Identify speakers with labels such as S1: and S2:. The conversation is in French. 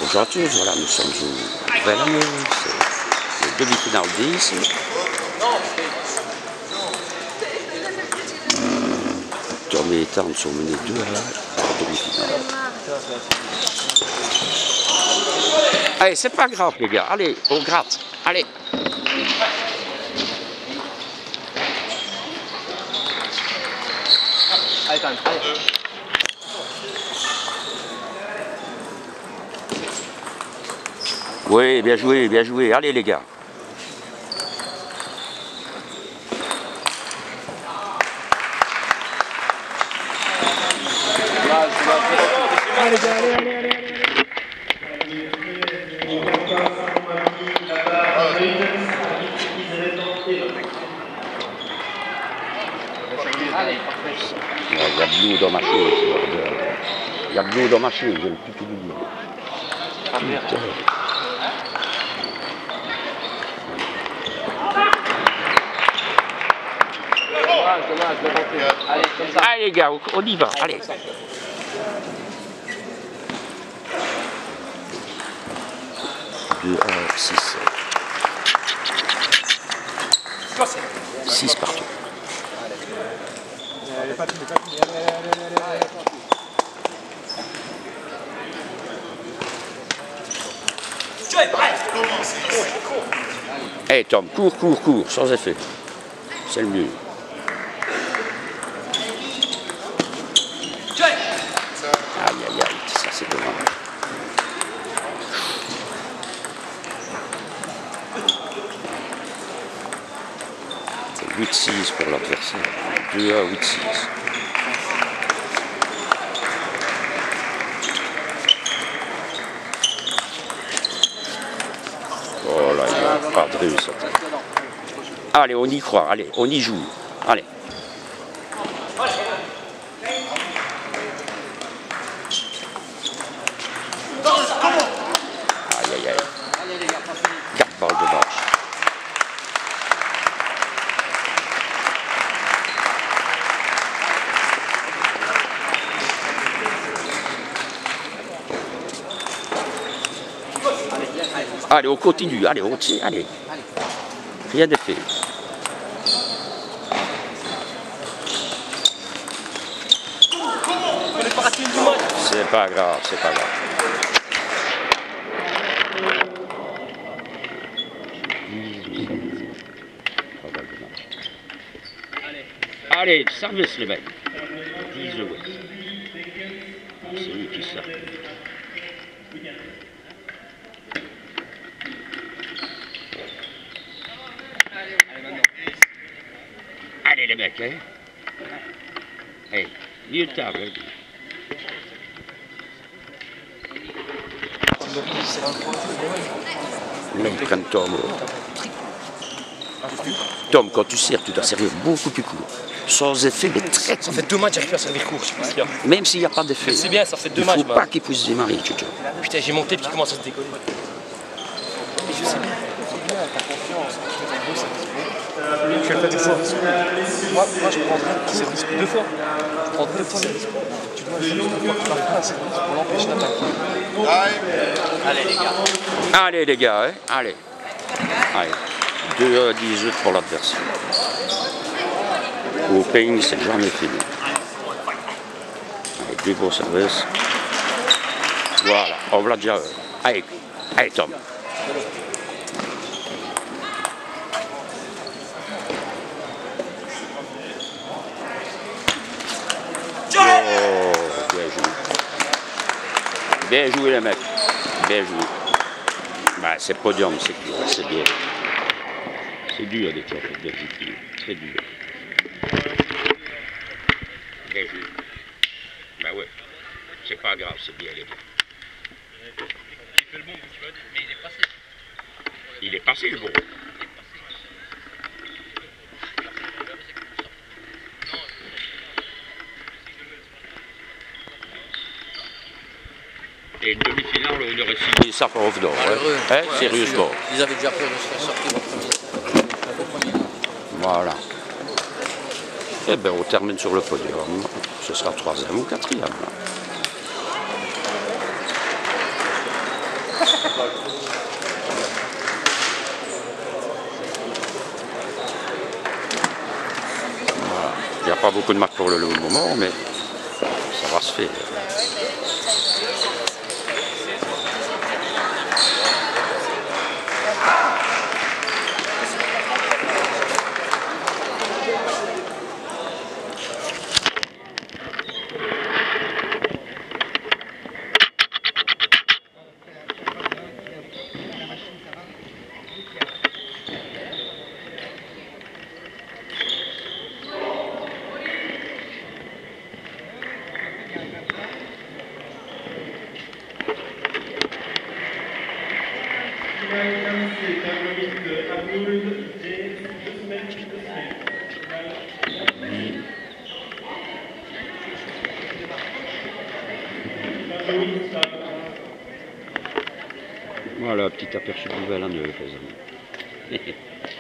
S1: Bonjour à tous, voilà, nous sommes au nouvel année, c'est le demi-finale d'IS. Tom et Ethan sont menés 2-1 en demi-finale. Allez, c'est pas grave les gars, allez, on gratte, allez.
S2: Allez, allez.
S1: Oui, bien joué, allez les gars. Il y a de l'eau dans ma chaise. Il y a de l'eau dans ma chaise, j'aime plus tout dire. Allez les gars, on y va, allez. Deux, 6. 6 partout. Hey Tom, cours, sans effet. C'est le mieux. Aïe, ça c'est dommage. C'est 8-6 pour l'adversaire. 2-1, 8-6. Oh là, il n'y a pas de réussite. Allez, on y croit, allez, on y joue. Allez. Aïe. 4 balles de match. Allez, on continue, allez, on tire, allez. Rien de fait. C'est pas grave, Allez, service les mecs. 10 euros. C'est eux qui servent. Allez les mecs, hein. Hey, milieu de table. Hein. Là, ils prennent Tom. Tom, quand tu sers, tu dois servir beaucoup plus court. Sans effet, mais très...
S2: Ça fait 2 matchs, j'arrive plus à servir court, je sais pas ce qu'il y a.
S1: Même s'il n'y a pas d'effet.
S2: C'est bien, ça fait 2 matchs.
S1: Il ne faut pas qu'il puisse démarrer, Tchotcho.
S2: Putain, j'ai monté puis il commence à se décoller. Mais je sais bien, t'as confiance. Je le fais 2 fois. Moi, je prendrais ce risque 2 fois. Je prends 2 fois le risque. Tu dois juste 2 fois que tu marques pas, c'est pour l'empêcher d'attaquer.
S1: Allez les gars, hein. Allez. 2 à 18 pour l'adversaire. Au ping, c'est jamais fini. Allez, 2 beaux services. Voilà, on l'a déjà. Allez, Tom. Bien joué les mecs, bien joué. Bah, c'est podium, c'est bien. C'est dur d'être en fait d'habitude, très dur. Bien joué. Bah ouais, c'est pas grave, c'est bien les gars.
S3: Il fait le bon, tu vas dire, mais il est passé.
S1: Il est passé le bon. Et une demi-finale, on aurait signé ça pour Off d'or. Hein, sérieusement.
S2: Ils avaient déjà peur de se sortir au premier.
S1: Voilà. Eh bien, on termine sur le podium. Ce sera 3e ou 4e. n'y a pas beaucoup de marques pour le moment, mais ça va se faire. Voilà, petit aperçu de nouvelle à neuf, les amis.